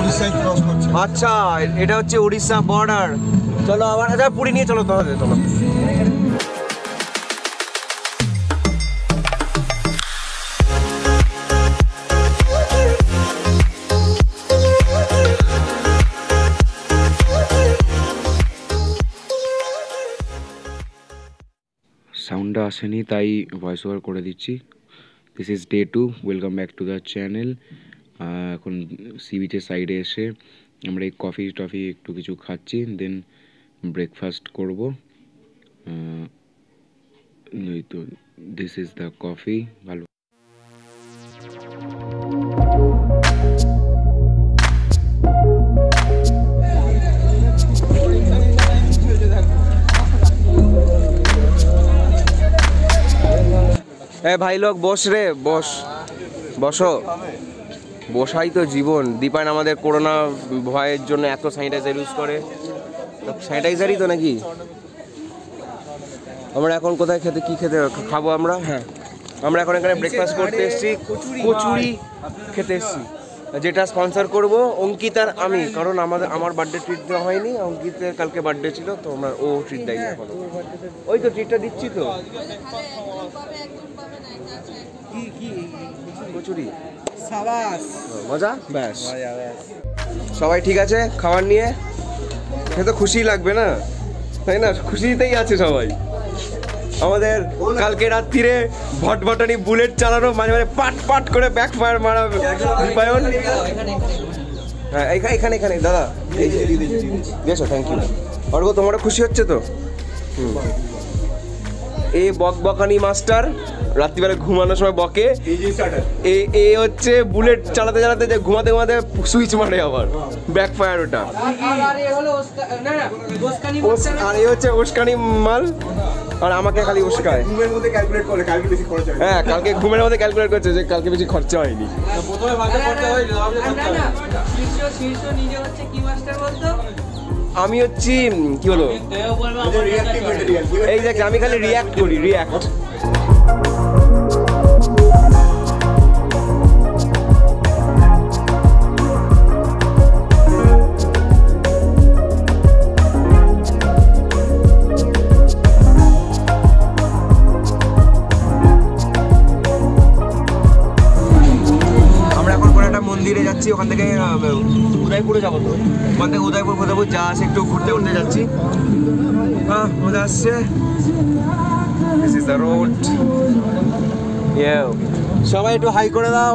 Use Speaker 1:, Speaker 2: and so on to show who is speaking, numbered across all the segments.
Speaker 1: আচ্ছা এটা হচ্ছে উড়িষ্যা বর্ডার। চলো আবার আচ্ছা পুরী নিয়ে চলো তাহলে চলো। সাউন্ডটা আসেনি তাই ভয়েস ওভার করে দিচ্ছি। This is day 2, welcome back to the channel. এখন সি বিচের সাইডে এসে আমরা এই কফি টফি একটু কিছু খাচ্ছি, দেন ব্রেকফাস্ট করবো। তো দিস ইজ দ্য কফি। ভালো ভাই লোক বস রে, বস বসো, বসাই তো জীবন। দীপায়ন আমাদের করোনা ভয়ের জন্য এত স্যানিটাইজার ইউজ করে, স্যানিটাইজারই তো নাকি। আমরা এখন কোথায় কি খেতে খাবো আমরা? হ্যাঁ আমরা এখন এখানে ব্রেকফাস্ট করতে এসেছি, কচুরি খেতে এসেছি, যেটা স্পন্সর করব অঙ্কিত আর আমি, কারণ আমার বার্থডে ট্রিট দেওয়া হয়নি, অঙ্কিতের কালকে বার্থডে ছিল তো আমরা ও ট্রিট দেয়নি এখনো। ওই তো ট্রিটটা দিচ্ছি তো, কচুরি মজা ব্যাস। সবাই ঠিক আছে খাবার নিয়ে? সে তো খুশি লাগবে না, তাই না? খুশিতেই আছে সবাই। আমাদের কালকে রাত্রিরে ভটভটানি বুলেট চালানো, মাঝে মাঝে পাট পাট করে ব্যাক ফায়ার মারা দীপায়ন। হ্যাঁ এখানে এখানে দাদা দিয়েছো, থ্যাংক ইউ। অর্ঘ তোমরা খুশি হচ্ছে তো? এ বকবকানি মাস্টার রাত্রিবেলা ঘুমানোর সময় বকে, এ হচ্ছে বুলেট চালাতে চালাতে যে ঘুমাতে ঘুমাতে সুইচ মারে আবার ব্যাক ফায়ার ওটা। আর এ হচ্ছে উস্কানি মাল, আর আমাকে খালি উস্কায়। হ্যাঁ কালকে ঘুমের মধ্যে ক্যালকুলেট করছে যে কালকে বেশি খরচা হয়নি। আমি হচ্ছি কি বলো, এই দেখ আমি খালি রিয়াক্ট করি, রিয়াক্ট। মন্দিরে যাচ্ছি, ওখান থেকে উদয়পুরে যাবো, তো ওখান থেকে উদয়পুর ফোদয়পুর যা আছে একটু ঘুরতে ঘুরতে যাচ্ছি। হ্যাঁ মজা আসছে। This is the road. সবাই একটু হাই করে দাও।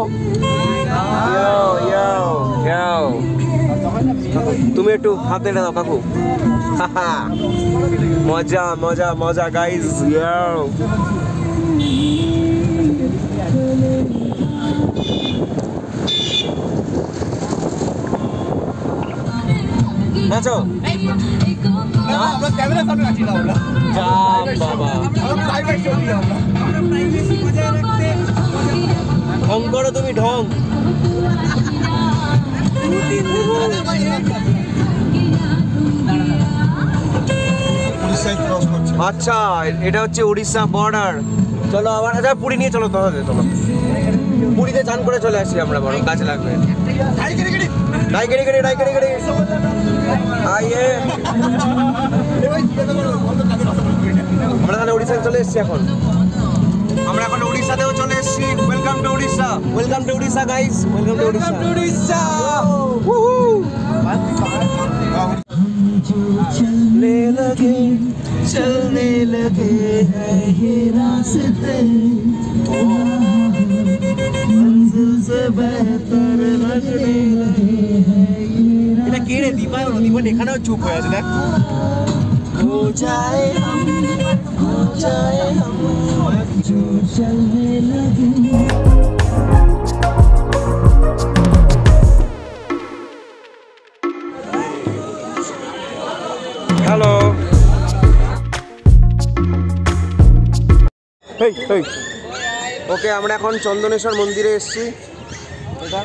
Speaker 1: তুমি একটু হাতে দাও কাকু। মজা মজা মজা গাইজ। নাচো আমরা ক্যামেরার সামনে নাচি না, আমরা যা বাবা প্রাইভেট ছবি, আমরা প্রাইভেসি বজায় রাখতে ঢং করো তুমি, ঢং। আচ্ছা এটা হচ্ছে উড়িষ্যা বর্ডার। চলো আবার আচ্ছা পুরী নিয়ে চলো তাহলে চলো। পুরীতে চান করে চলে আসি আমরা, বড় কাছে লাগবে। আমরা তাহলে উড়িষ্যাতে চলে এসেছি এখন। আমরা এখন উড়িষ্যাতেও চলে এসেছি। Welcome to Odisha, welcome to Odisha guys, welcome to Odisha. चलने लगे चलने लगे हैं ये रास्ते, मंजिल से बेहतर लगने लगे हैं ये रास्ते। এটা কে রে? দীপায়ন। দীপায়ন এখানেও চুপ হয়ে আছে দেখ। हो जाए हम जो चलने लगे। হ্যালো ওকে, আমরা এখন চন্দনেশ্বর মন্দিরে এসেছি। এটা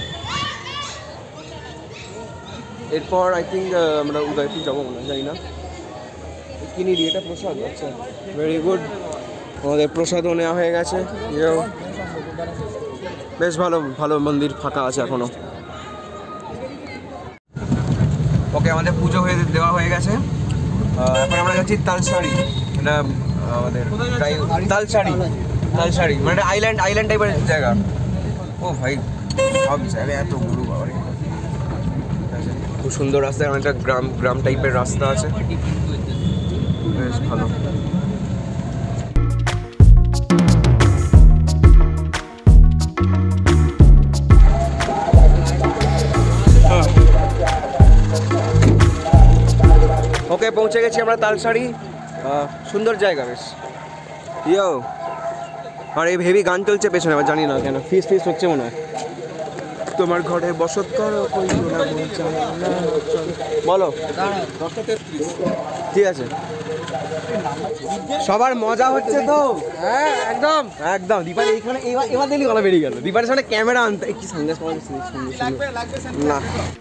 Speaker 1: এরপর আই থিঙ্ক আমরা উদয়পুর যাবো মনে হয়, জানি না কিনি রি। এটা প্রসাদ, আচ্ছা ভেরি গুড। আমাদের প্রসাদও নেওয়া হয়ে গেছে। বেশ ভালো ভালো মন্দির ফাঁকা আছে এখনো। ওকে, আমাদের পুজো দেওয়া হয়ে গেছে। এখন আমরা যাচ্ছি তালসারি। এটা আমাদের তালসারি মানে আইল্যান্ড টাইপের জায়গা। ও ভাই, সব জায়গায় এত গরু বাবারে। খুব সুন্দর রাস্তা, একটা গ্রাম টাইপের রাস্তা আছে, বেশ ভালো। ওকে, পৌঁছে গেছি আমরা তালসারি। সুন্দর জায়গা বেশ। ইয়ো, আর এই হেভি গান চলছে পেছনে, আবার জানি না কেন, ফিস হচ্ছে মনে হয়। তোমার ঘরে বসত করো, বলো। ঠিক আছে, সবার মজা হচ্ছে তো। হ্যাঁ, একদম একদম। দীপার এইখানে এবার দিলি গলা বেরিয়ে গেল। দীপারের সামনে ক্যামেরা আনতে কি সানগ্লাস না।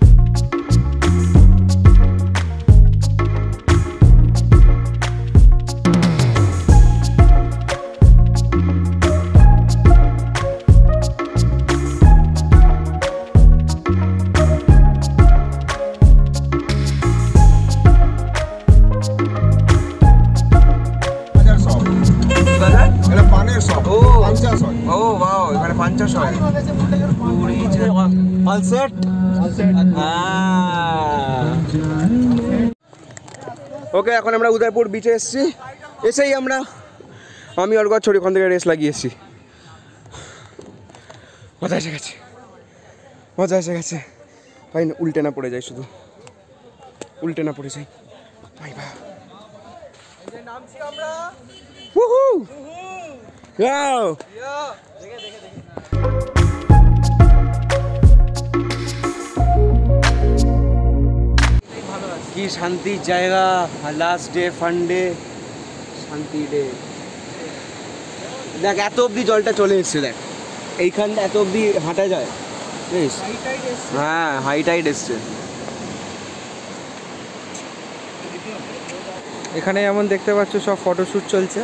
Speaker 1: ওকে, এখন আমরা উদয়পুর বিচে এসেই আমি আর ছড়ি ওখান থেকে রেস লাগিয়েছি। মজা এসে গেছে ভাই। উল্টে না পড়ে যাই, শুধু উল্টে না পড়ে যাই ভাই। কি শান্তির জায়গা, লাস্ট ডে, ফান ডে, শান্তি ডে। দেখ, এত অবধি জলটা চলে এসছে, দেখ এইখানটা এত অবধি হাঁটা যায়। হ্যাঁ, হাই টাইড এসছে
Speaker 2: এখানে। যেমন দেখতে পাচ্ছ সব ফটোশ্যুট চলছে।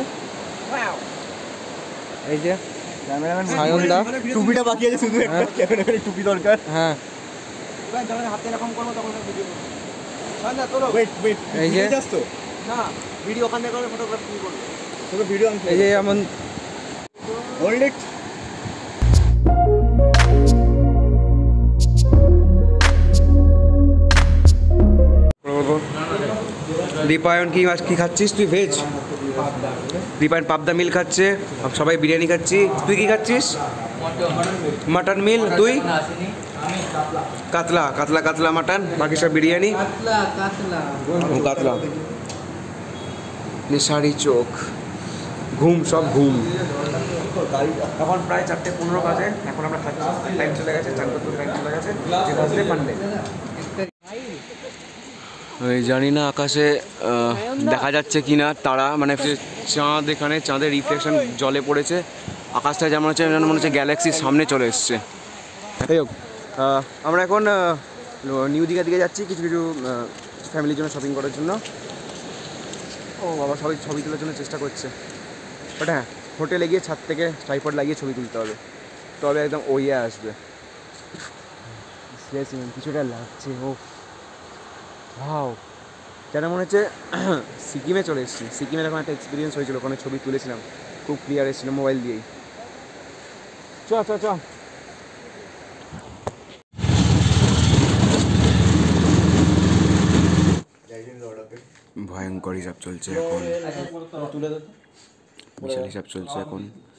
Speaker 2: এই যে ক্যামেরাম্যান সায়নদা,
Speaker 1: টুপিটা বাকি আছে, শুধু একটা ক্যামেরাম্যানের টুপি দরকার।
Speaker 2: হ্যাঁ,
Speaker 1: হাতে এরকম করবো তখন ভিডিও।
Speaker 2: এই যে
Speaker 1: না, ভিডিও ওখান থেকে করবে, ফটোগ্রাফি তুমি করবে, তোকে ভিডিও আনতে।
Speaker 2: এই যে এমন
Speaker 1: হোল্ড ইট। দীপায়ন কি খাচ্ছিস তুই? ভেজ। দীপায়ন পাবদা মিল খাচ্ছে, সবাই বিরিয়ানি খাচ্ছি। তুই কি খাচ্ছিস? Mutton meal. তুই? কাতলা মাটন, বাকি সব বিরিয়ানি। কাতলা নেশারি চোখ, ঘুম, সব ঘুম। এখন প্রায় 4:15 বাজে। এখন আমরা খাচ্ছি, টাইম চলে গেছে, চান করতে টাইম চলে গেছে। আমি জানি না আকাশে দেখা যাচ্ছে কি না তারা, মানে চাঁদ, এখানে চাঁদের রিফ্লেকশন জলে পড়েছে। আকাশটা যেমন মনে হচ্ছে গ্যালাক্সির সামনে চলে এসছে। যাই হোক, আমরা এখন নিউ দীঘার দিকে যাচ্ছি কিছু ফ্যামিলির জন্য শপিং করার জন্য। ও বাবা, সবাই ছবি তোলার জন্য চেষ্টা করছে, বাট হ্যাঁ, হোটেলে গিয়ে ছাদ থেকে ট্রাইপড লাগিয়ে ছবি তুলতে হবে, তবে একদম ওইয়ে আসবে। কিছুটা লাগছে। ও ভাও, যেন মনে হচ্ছে সিকিমে চলে এসেছি। সিকিমের এখন একটা এক্সপিরিয়েন্স হয়েছিল, ওখানে ছবি তুলেছিলাম, খুব ক্লিয়ার এসেছিলো মোবাইল দিয়েই। চ ভয়ঙ্কর হিসাব চলছে এখন, বিশাল হিসাব চলছে এখন,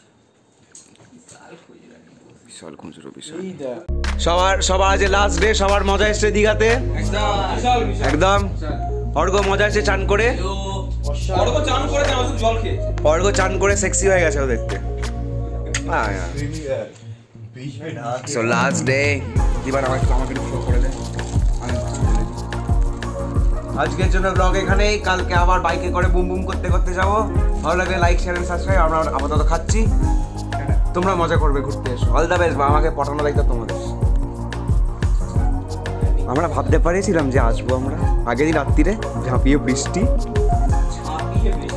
Speaker 1: বিশাল খুচরো, বিশাল। সবার আজ লাস্ট ডে, সবার মজা এসছে দীঘাতে একদম। অর্ঘ মজা এসছে চান করে, অর্ঘ চান করে সেক্সি হয়ে গেছে ও দেখতে। সো লাস্ট ডে, এবার আমাকে ফলো করে দে। আজকের জন্য ব্লগ এখানেই, কালকে আবার বাইকে করে বুম বুম করতে করতে যাবো। ভালো লাগলে লাইক, শেয়ার এন্ড সাবস্ক্রাইব। আমরা আপাতত খাচ্ছি, তোমরা মজা করবে, ঘুরতে এসো। All the best. বা আমাকে পটানো লাগতো তোমাদের। আমরা ভাবতে পারিছিলাম যে আসবো আমরা, আগের দিন রাত্রিরে ঝাঁপিয়ে বৃষ্টি।